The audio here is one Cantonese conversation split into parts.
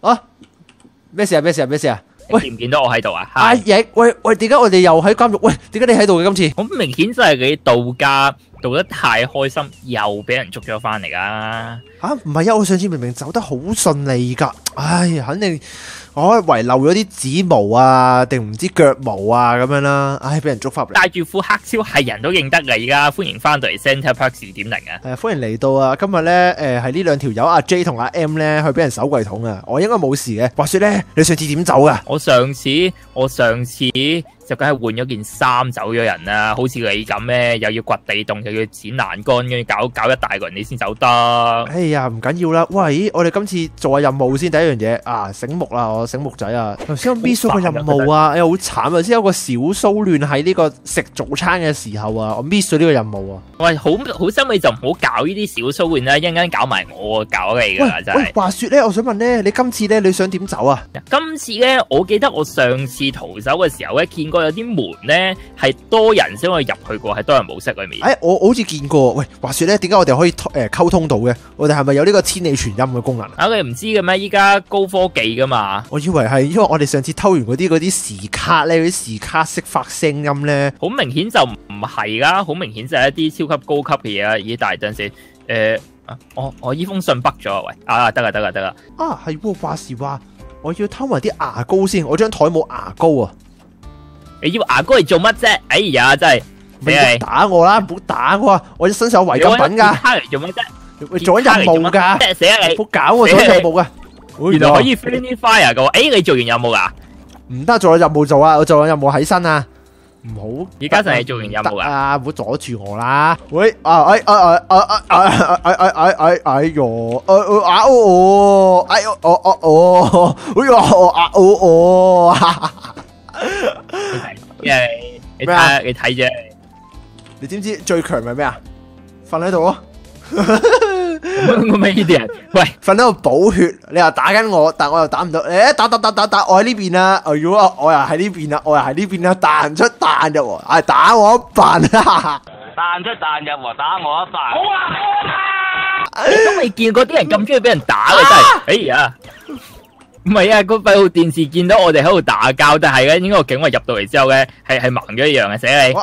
啊，咩事啊？咩事啊？咩事啊？ 喂，見唔見到我喺度啊？ 阿翼，喂，點解我哋又喺監獄？喂，點解你喺度嘅今次？ 好明顯就係你度假度得太開心，又俾人捉咗翻嚟噶。 吓，唔係啊！我上次明明走得好順利噶，唉，肯定我遺漏咗啲指毛啊，定唔知腳毛啊咁樣啦，唉，俾人捉翻嚟。 戴住副黑超係人都認得你噶，歡迎翻到嚟 Center Park 2.0啊！ 歡迎嚟到啊！今日咧，係呢兩條友阿 J 同阿 M 咧去俾人搜櫃桶啊！我應該冇事嘅。話說咧，你上次點走啊？ 我上次就梗係換咗件衫走咗人啦，好似你咁咧，又要掘地洞，又要剪欄杆，跟住搞一大個人你先走得。 哎呀，唔緊要啦。喂，我哋今次做下任務先，第一樣嘢啊，醒目啦，我醒目仔啊！頭先我 miss 咗個任務啊，哎呀好慘啊！先有個小騷亂喺呢個食早餐嘅時候啊，我 miss 咗呢個任務啊。 喂，好心你就唔好搞呢啲小騷亂啦，一陣間搞埋我搞你噶啦，真係。 話說咧，我想問咧，你今次咧你想點走啊？ 今次咧，我記得我上次逃走嘅時候咧，見過有啲門咧係多人先可以入去過，係多人模式裏面。 我好似見過。喂，話說咧，點解我哋可以溝通到嘅？我哋係咪有呢個千里傳音嘅功能啊？ 你唔知嘅咩？依家高科技噶嘛。 我以為係因為我哋上次偷完嗰啲時卡咧，嗰啲時卡識發聲音咧， 好明顯就唔係啦，好明顯就係一啲超級高級嘅嘢啦。咦，但係等陣先，我呢封信北咗啊！喂，得啦。 啊，係喎，話時話，我要偷埋啲牙膏先，我張台冇牙膏啊！ 你要牙膏嚟做乜啫？哎呀，真係唔好打我啦，唔好打我啊！我身上有違禁品噶。 卡嚟做乜啫？ 你做緊任務噶， 死啊你！ 唔好搞我做緊任務噶。 原來可以 friendly fire 噶，你做完任務噶？ 唔得，做咗任務做啊！我做咗任務起身啊！唔好， 而家就係做完任務啊！唔好阻住我啦！喂，哎呦， 你睇啫， 你知唔知最強係咩啊？瞓喺度咯。 我咩呢啲人？喂， 瞓喺度補血，你又打緊我，但我又打唔到。打，我喺呢邊啊！如果我又喺呢邊啊，彈出彈入，打我一棒啊！ 彈出彈入，打我一棒。好啊！你都未見過啲人咁中意俾人打嘅真係，哎呀！唔係啊，個閉路電視見到我哋喺度打交，但係咧，應該個警衛入到嚟之後咧，係盲咗一樣嘅，死你！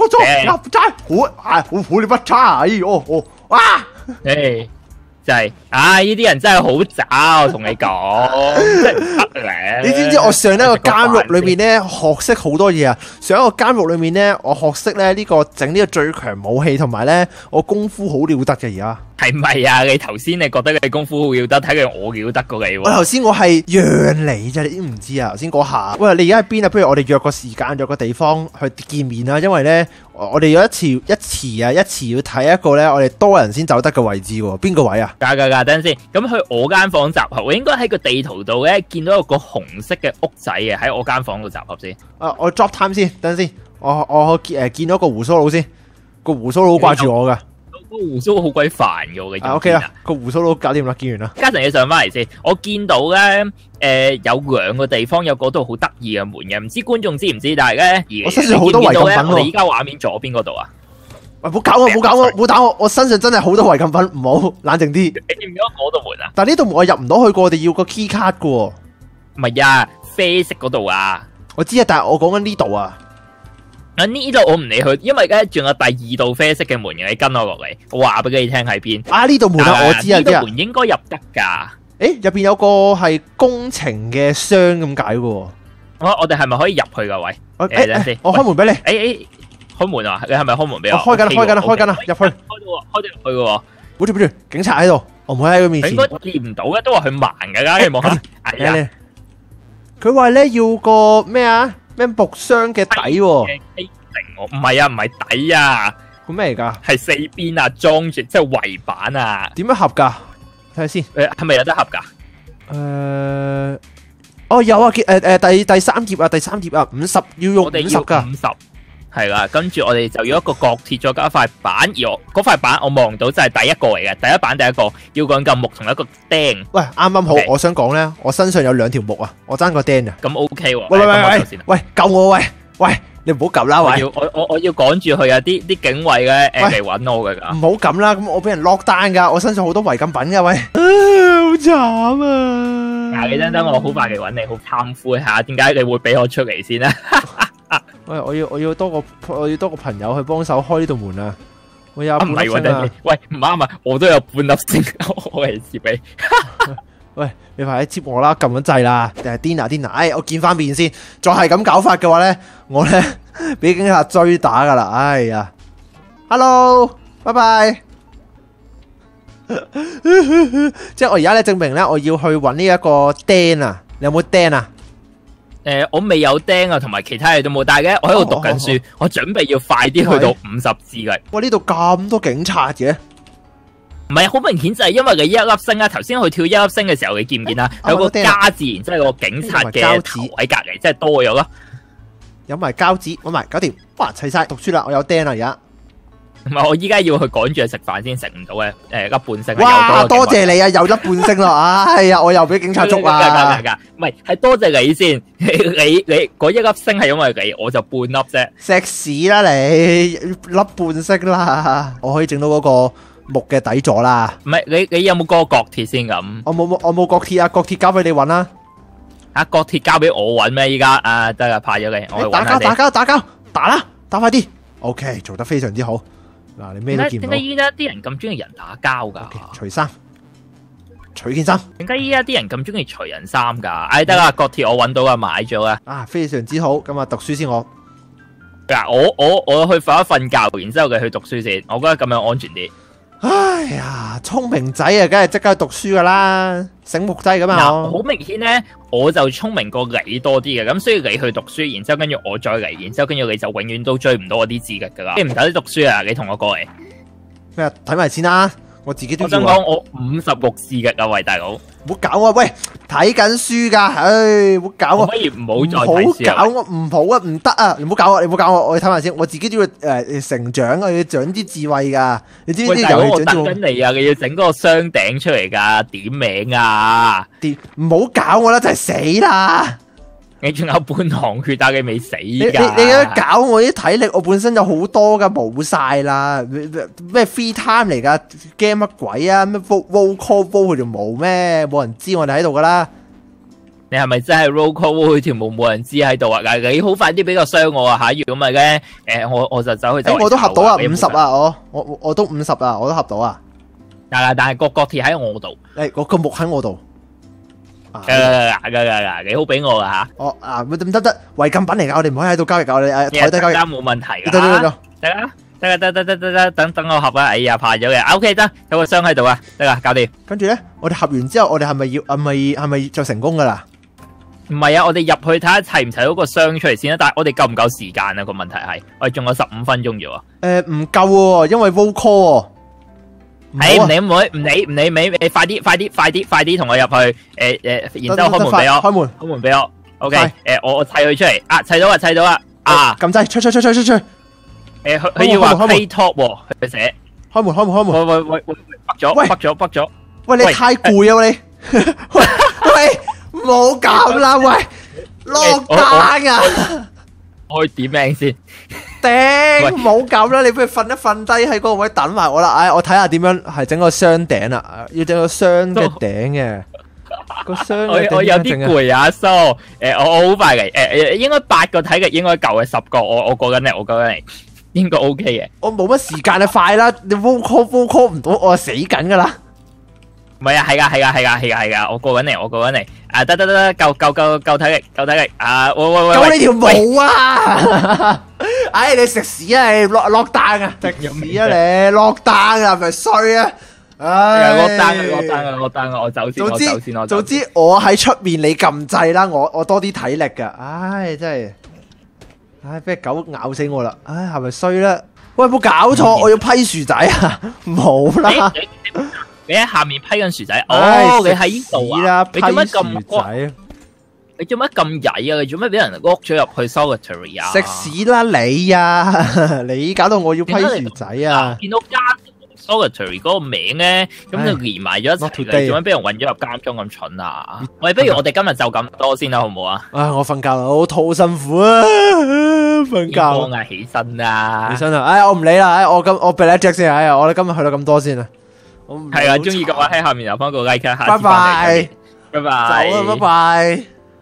捉，虎你不差，哎呦，哇！ 真係，呢啲人真係好渣，我同你講，真係得咧。 你知唔知我上一個監獄裏面咧，學識好多嘢啊？上一個監獄裏面咧，我學識咧呢個整呢個最強武器，同埋咧我功夫好了得嘅而家。 係咪啊？你頭先你覺得你功夫好了得，睇佢我了得過你喎。 我頭先我係讓你啫，你都唔知啊！頭先嗰下，喂，你而家喺邊啊？不如我哋約個時間，約個地方去見面啦。因為咧，我哋有一次要睇一個咧，我哋多人先走得嘅位置喎。邊個位啊？等陣先。咁去我間房集合，我應該喺個地圖度咧見到有個紅色嘅屋仔嘅，喺我間房度集合先。 我 drop time 先，等陣先。我見到個鬍鬚佬先，個鬍鬚佬掛住我噶。 個鬍鬚好鬼煩嘅，我嘅。 OK 啦，個鬍鬚佬搞掂啦，見完啦。 家陣你上翻嚟先，我見到咧，有兩個地方有嗰度好得意嘅門嘅，唔知觀眾知唔知？但係咧， 我身上好多違禁品喎。 我哋依家畫面左邊嗰度啊！ 喂，唔好搞我，唔好打我！我身上真係好多違禁品，唔好冷靜啲。 你見唔見到嗰度門啊？ 但係呢度門我入唔到去過，我哋要個 key card 嘅。 唔係啊，啡色嗰度啊！ 我知啊，但係我講緊呢度啊。 呢度我唔理佢，因為咧仲有第二道啡色嘅門嘅，你跟我落嚟，我話俾你聽喺邊。 呢度門啊，我知啊， 呢度門應該入得噶。 入邊有個係工程嘅箱咁解嘅。 我哋係咪可以入去噶？喂，等先， 我開門俾你。 開門啊！你係咪開門俾我？ 開緊啦，入去。 開得入去嘅。 保住，警察喺度，我唔可以喺佢面前。 應該見唔到嘅，都話佢盲噶，你望下。 佢話咧要個咩啊？咩木箱嘅底喎？ 唔係啊，唔係底啊， 個咩嚟噶？ 係四邊啊，裝住即係圍板啊。 點樣合噶？睇下先。 係咪有得合噶？ 有啊，第三頁啊，50要用50噶。 50係啦，跟住我哋就要一個角鐵再加一塊板，而嗰塊板我望到就係第一個嚟嘅，第一個要個嚿木同一個釘。 喂，啱好，我想講咧，我身上有2條木啊，我爭個釘啊。 咁 OK 喎。 喂，救我喂，你唔好撳啦喂。 我要趕住去啊！啲警衛咧嚟搵我噶。 唔好撳啦，咁我俾人落單噶，我身上好多違禁品噶喂。好慘啊！ 你等我好快嚟揾你，好懺悔下，點解你會俾我出嚟先啊？ 喂，我要多個朋友去幫手開呢度門啊！我有半粒星啊！ 喂，唔啱啊！我都有半粒星，我嚟接你。 喂，你快啲接我啦！撳緊掣啦！定係癲啊！我見翻面先，再係咁搞法嘅話咧，我咧俾警察追打噶啦！哎呀 ，Hello， 拜拜。即係我而家咧證明咧，我要去揾呢一個釘啊！你有冇釘啊？ 我未有釘啊，同埋其他嘢都冇。但係咧，我喺度讀緊書，我準備要快啲去到50字嘅。 哇！呢度咁多警察嘅。 唔係，好明顯就係因為你一粒星啊！頭先佢跳一粒星嘅時候，你見唔見啊？有個加字，然之後個警察嘅頭喺隔離，即係多咗咯。 有埋膠紙，揾埋搞掂，哇！齊晒讀書啦，我有釘啦而家。 唔係，我依家要去趕住去食飯先食唔到嘅，粒半星。 哇！多謝你啊，有粒半星啦，哎呀，我又俾警察捉啊！ 唔係，係多謝你先，你嗰一粒星係因為你，我就半粒啫。 食屎啦你，粒半星啦，我可以整到嗰個木嘅底座啦。 唔係，你有冇嗰個角鐵先咁？ 我冇角鐵啊，角鐵交俾你搵啦。 啊，角鐵交俾我搵咩？依家啊，得啦，派咗你，我去搵下你。 打啦，打快啲。OK， 做得非常之好。嗱，你咩都見唔到。 點解依家啲人咁中意人打交噶？ 除衫，除件衫。 點解依家啲人咁中意除人衫噶？哎，得啦，角鐵我搵到啦，買咗啦。 啊，非常之好。咁啊，讀書先我。 嗱，我去瞓一瞓覺，然之後你去讀書先，我覺得咁樣安全啲。 哎呀，聰明仔啊，梗係即刻去讀書噶啦，醒目仔噶嘛。 好明顯咧，我就聰明過你多啲嘅，咁所以你去讀書，然之後跟住我再嚟，然之後跟住你就永遠都追唔到我啲字嘅噶啦。你唔使讀書啊，你同我過嚟。 咩啊？睇埋先啦，我自己都要。 我想講我56字嘅啊，喂大佬， 唔好搞我，喂，睇緊書噶，唉，唔好搞我。 可以唔好再睇書啊？ 唔好搞我，唔好啊，唔得啊！你唔好搞我，你唔好搞我，我睇埋先，我自己都要成長啊，要長啲智慧噶。你知唔知遊戲長我等緊你啊！你要整嗰個雙頂出嚟噶，點名啊！ 唔好搞我啦，就係死啦！ 你仲有半行血但你未死噶？ 你搞我啲體力，我本身有好多噶，冇晒啦。咩 free time 嚟噶 ？game 乜鬼啊？咩 roll call 佢條毛咩？冇人知我哋喺度噶啦。 你係咪真係 roll call 佢條毛冇人知喺度啊？你好快啲俾個傷我啊！吓，如果唔係咧，我就走去。 我都合到啊，50啊，我都50啊，我都合到啊。 但係個角鐵喺我度， 我個木喺我度。 你好俾我啊吓！ 得，違禁品嚟噶，我哋唔可以喺度交易噶，我哋台底交易。 冇問題噶。得，等我合啊！哎呀，派咗嘅，OK 得，有個箱喺度啊，得啦，搞掂。 跟住咧，我哋合完之後，我哋係咪就成功噶啦？ 唔係啊，我哋入去睇下砌唔砌到個箱出嚟先啦。但係我哋夠唔夠時間啊？個問題係，我哋仲有15分鐘啫喎。 唔夠喎，因為 roll call。 唔理，你快啲同我入去，然之後開門俾我，開門俾我 ，OK，我砌佢出嚟，啊，砌到啦，啊， 撳掣，出， 佢要話 pay top 喎，佢寫， 開門， 喂，北咗， 喂，你太攰啊你，喂，唔好咁啦，喂，落單啊， 我去點名先。 頂，唔好咁啦，你不如瞓一瞓低喺嗰個位等埋我啦。唉，我睇下點樣係整個箱頂啦，要整個箱嘅頂嘅。個箱我有啲攰啊，蘇。我好快嚟。應該8個體力應該夠嘅，10個我過緊嚟，應該 OK 嘅。 我冇乜時間啊，快啦！你 roll call 唔到，我死緊噶啦。 唔係啊，係噶，我過緊嚟。啊，得，夠體力。啊，喂， 夠你條毛啊！唉，你食屎啊！你落單啊！食屎啊！你落單啊！咪衰啊！唉， 落單啊！我走先。 早知我喺出面，你撳掣啦，我多啲體力噶。唉，真係，唉，俾狗咬死我啦！唉，係咪衰啦？喂，冇搞錯，我要批薯仔啊！唔好啦。 你喺下面批緊薯仔，哦，你喺呢度啊？你做乜咁仔？ 你做乜咁曳啊？你做乜俾人屋咗入去 solitary 啊？ 食屎啦你啊！你搞到我要批薯仔啊！ 見到監 solitary 嗰個名咧，咁就連埋咗一齊嚟，做乜俾人混咗入監中咁蠢啊？喂，不如我哋今日就咁多先啦，好唔好啊？ 唉，我瞓覺啦，我好辛苦啊！瞓覺啊，起身啦！ 唉，我唔理啦，唉，我俾你一隻先，唉，我哋今日去到咁多先啦。 係啊，中意嘅話喺下面留翻個 like，下次拜拜。 拜拜。 走啦，拜拜。